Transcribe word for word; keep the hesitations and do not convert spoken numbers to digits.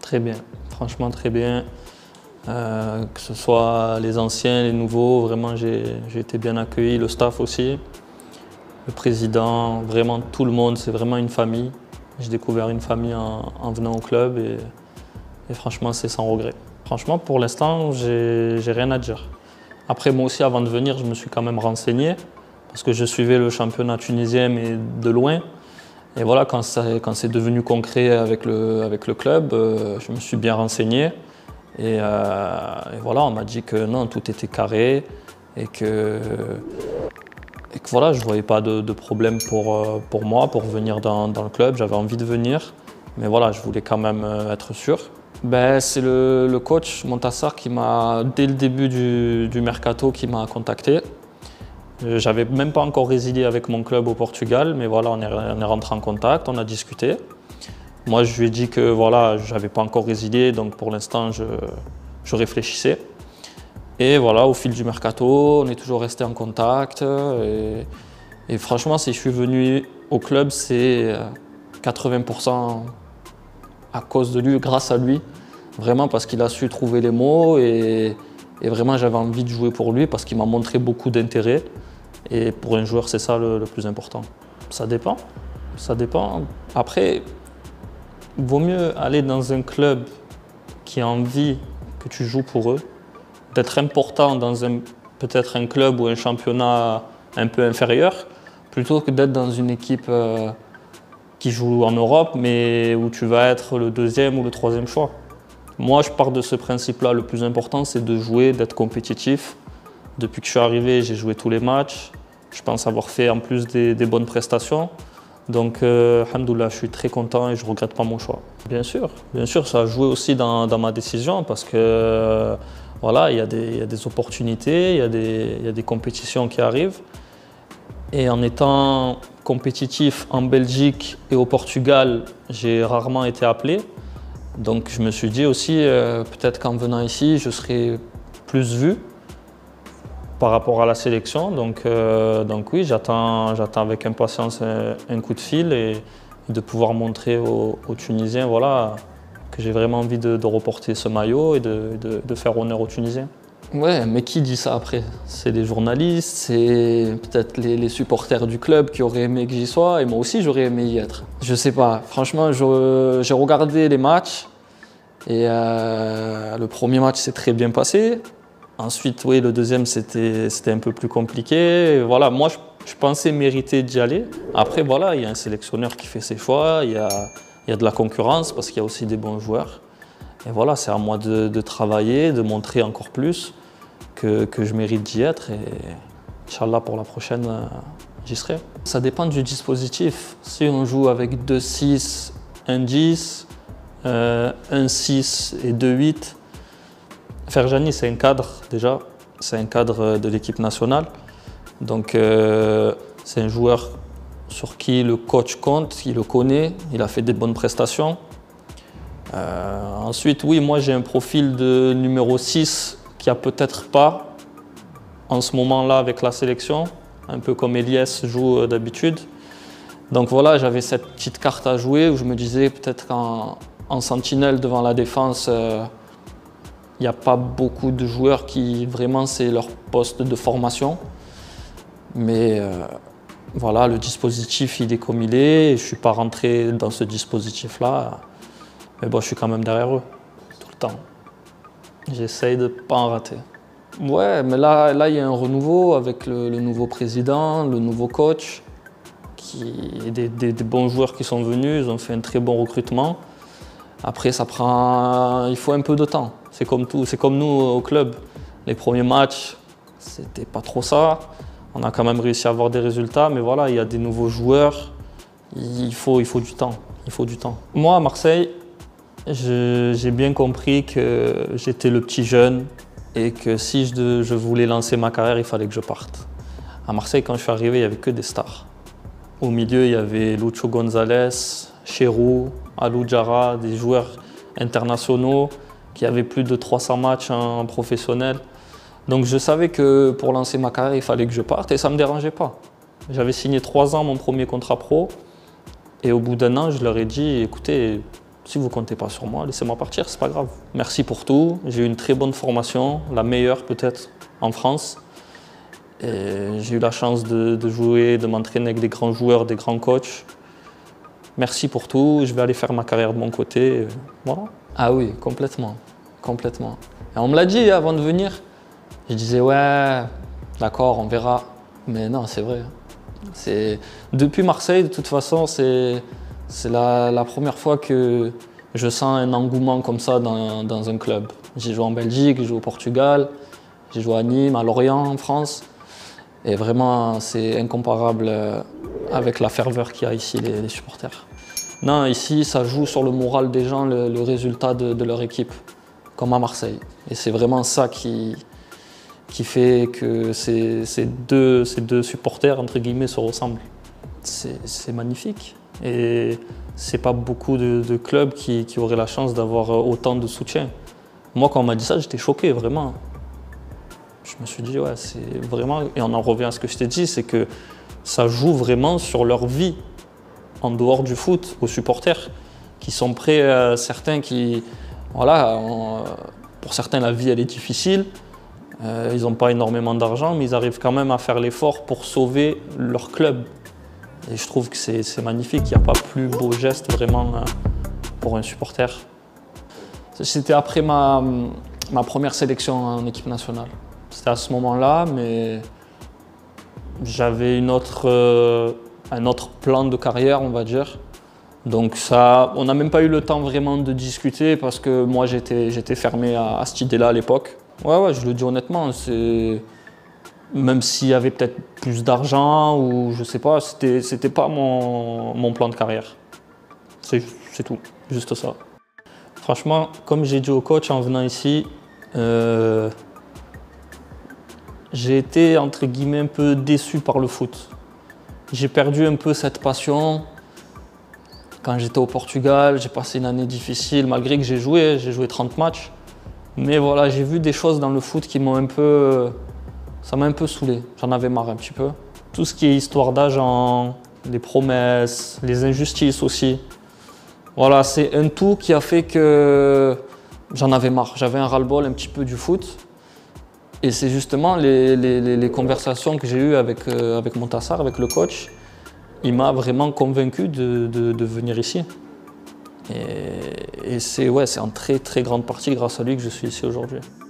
Très bien, franchement très bien. Euh, que ce soit les anciens, les nouveaux, vraiment j'ai été bien accueilli, le staff aussi. Le président, vraiment tout le monde, c'est vraiment une famille. J'ai découvert une famille en, en venant au club et, et franchement c'est sans regret. Franchement pour l'instant, j'ai rien à dire. Après moi aussi avant de venir, je me suis quand même renseigné parce que je suivais le championnat tunisien mais de loin. Et voilà, quand, quand c'est devenu concret avec le, avec le club, euh, je me suis bien renseigné. Et, euh, et voilà, on m'a dit que non, tout était carré et que, et que voilà, je ne voyais pas de, de problème pour, pour moi, pour venir dans, dans le club. J'avais envie de venir, mais voilà, je voulais quand même être sûr. Ben, c'est le, le coach Montassar qui m'a, dès le début du, du mercato, qui m'a contacté. J'avais même pas encore résilié avec mon club au Portugal, mais voilà, on est, on est rentré en contact, on a discuté. Moi, je lui ai dit que voilà, j'avais pas encore résilié, donc pour l'instant, je, je réfléchissais. Et voilà, au fil du mercato, on est toujours resté en contact. Et, et franchement, si je suis venu au club, c'est quatre-vingts pour cent à cause de lui, grâce à lui. Vraiment parce qu'il a su trouver les mots et, et vraiment j'avais envie de jouer pour lui parce qu'il m'a montré beaucoup d'intérêt. Et pour un joueur, c'est ça le, le plus important. Ça dépend, ça dépend. Après, il vaut mieux aller dans un club qui a envie que tu joues pour eux, d'être important dans un peut-être un club ou un championnat un peu inférieur, plutôt que d'être dans une équipe euh, qui joue en Europe, mais où tu vas être le deuxième ou le troisième choix. Moi, je pars de ce principe-là. Le plus important, c'est de jouer, d'être compétitif. Depuis que je suis arrivé, j'ai joué tous les matchs. Je pense avoir fait en plus des, des bonnes prestations. Donc, euh, alhamdoulilah, je suis très content et je ne regrette pas mon choix. Bien sûr, bien sûr, ça a joué aussi dans, dans ma décision parce que euh, voilà, il y a des, il y a des opportunités, il y a des, il y a des compétitions qui arrivent. Et en étant compétitif en Belgique et au Portugal, j'ai rarement été appelé. Donc je me suis dit aussi, euh, peut-être qu'en venant ici, je serai plus vu par rapport à la sélection. Donc, euh, donc oui, j'attends j'attends avec impatience un, un coup de fil et de pouvoir montrer aux, aux Tunisiens voilà, que j'ai vraiment envie de, de reporter ce maillot et de, de, de faire honneur aux Tunisiens. Ouais, mais qui dit ça après? C'est les journalistes, c'est peut-être les, les supporters du club qui auraient aimé que j'y sois, et moi aussi j'aurais aimé y être. Je sais pas, franchement, j'ai regardé les matchs, et euh, le premier match s'est très bien passé. Ensuite, oui, le deuxième c'était un peu plus compliqué. Et voilà, moi je, je pensais mériter d'y aller. Après, voilà, il y a un sélectionneur qui fait ses choix, il y a, il y a de la concurrence parce qu'il y a aussi des bons joueurs. Et voilà, c'est à moi de, de travailler, de montrer encore plus que, que je mérite d'y être. Et Inch'Allah, pour la prochaine, j'y serai. Ça dépend du dispositif. Si on joue avec deux six, un dix, euh, un six et deux huit, Ferjani, c'est un cadre déjà. C'est un cadre de l'équipe nationale. Donc, euh, c'est un joueur sur qui le coach compte, il le connaît, il a fait des bonnes prestations. Euh, ensuite, oui, moi j'ai un profil de numéro six qui a peut-être pas en ce moment-là avec la sélection, un peu comme Elias joue euh, d'habitude. Donc voilà, j'avais cette petite carte à jouer où je me disais peut-être qu'en en sentinelle devant la défense, il euh, n'y a pas beaucoup de joueurs qui vraiment c'est leur poste de formation. Mais euh, voilà, le dispositif il est comme il est et je ne suis pas rentré dans ce dispositif-là. Mais bon, je suis quand même derrière eux, tout le temps. J'essaye de ne pas en rater. Ouais, mais là, là, il y a un renouveau avec le, le nouveau président, le nouveau coach, qui, des, des, des bons joueurs qui sont venus, ils ont fait un très bon recrutement. Après, ça prend, il faut un peu de temps. C'est comme tout, c'est comme nous au club. Les premiers matchs, c'était pas trop ça. On a quand même réussi à avoir des résultats, mais voilà, il y a des nouveaux joueurs. Il faut, il faut du temps. Il faut du temps. Moi, à Marseille, j'ai bien compris que j'étais le petit jeune et que si je, je voulais lancer ma carrière, il fallait que je parte. À Marseille, quand je suis arrivé, il n'y avait que des stars. Au milieu, il y avait Lucho González, Cherou, Alou Diarra, des joueurs internationaux qui avaient plus de trois cents matchs en professionnel. Donc je savais que pour lancer ma carrière, il fallait que je parte et ça ne me dérangeait pas. J'avais signé trois ans mon premier contrat pro et au bout d'un an, je leur ai dit, écoutez, Si vous ne comptez pas sur moi, laissez-moi partir, c'est pas grave. Merci pour tout. J'ai eu une très bonne formation, la meilleure peut-être en France. Et j'ai eu la chance de, de jouer, de m'entraîner avec des grands joueurs, des grands coachs. Merci pour tout. Je vais aller faire ma carrière de mon côté. Voilà. Ah oui, complètement. Complètement. Et on me l'a dit avant de venir. Je disais, ouais, d'accord, on verra. Mais non, c'est vrai. Depuis Marseille, de toute façon, c'est la, la première fois que je sens un engouement comme ça dans, dans un club. J'ai joué en Belgique, j'ai joué au Portugal, j'ai joué à Nîmes, à Lorient, en France. Et vraiment, c'est incomparable avec la ferveur qu'il y a ici, les, les supporters. Non, ici, ça joue sur le moral des gens, le, le résultat de, de leur équipe, comme à Marseille. Et c'est vraiment ça qui, qui fait que ces, ces, deux, ces deux supporters, entre guillemets, se ressemblent. C'est magnifique. Et c'est pas beaucoup de, de clubs qui, qui auraient la chance d'avoir autant de soutien. Moi, quand on m'a dit ça, j'étais choqué, vraiment. Je me suis dit, ouais, c'est vraiment... Et on en revient à ce que je t'ai dit, c'est que ça joue vraiment sur leur vie, en dehors du foot, aux supporters, qui sont prêts, euh, certains qui... Voilà, on, pour certains, la vie, elle est difficile. Euh, ils n'ont pas énormément d'argent, mais ils arrivent quand même à faire l'effort pour sauver leur club. Et je trouve que c'est magnifique, il n'y a pas plus beau geste vraiment euh, pour un supporter. C'était après ma, ma première sélection en équipe nationale. C'était à ce moment-là, mais j'avais une autre, euh, un autre plan de carrière, on va dire. Donc ça, on n'a même pas eu le temps vraiment de discuter parce que moi j'étais j'étais fermé à, à cette idée-là à l'époque. Ouais, ouais, je le dis honnêtement, c'est... Même s'il y avait peut-être plus d'argent ou je sais pas, c'était c'était pas mon, mon plan de carrière. C'est tout, juste ça. Franchement, comme j'ai dit au coach en venant ici, euh, j'ai été entre guillemets un peu déçu par le foot. J'ai perdu un peu cette passion. Quand j'étais au Portugal, j'ai passé une année difficile, malgré que j'ai joué, j'ai joué trente matchs. Mais voilà, j'ai vu des choses dans le foot qui m'ont un peu... Ça m'a un peu saoulé, j'en avais marre un petit peu. Tout ce qui est histoire d'agent, les promesses, les injustices aussi. Voilà, c'est un tout qui a fait que j'en avais marre. J'avais un ras-le-bol un petit peu du foot. Et c'est justement les, les, les conversations que j'ai eues avec, euh, avec Montassar, avec le coach. Il m'a vraiment convaincu de, de, de venir ici. Et, et c'est ouais, c'est en très très grande partie grâce à lui que je suis ici aujourd'hui.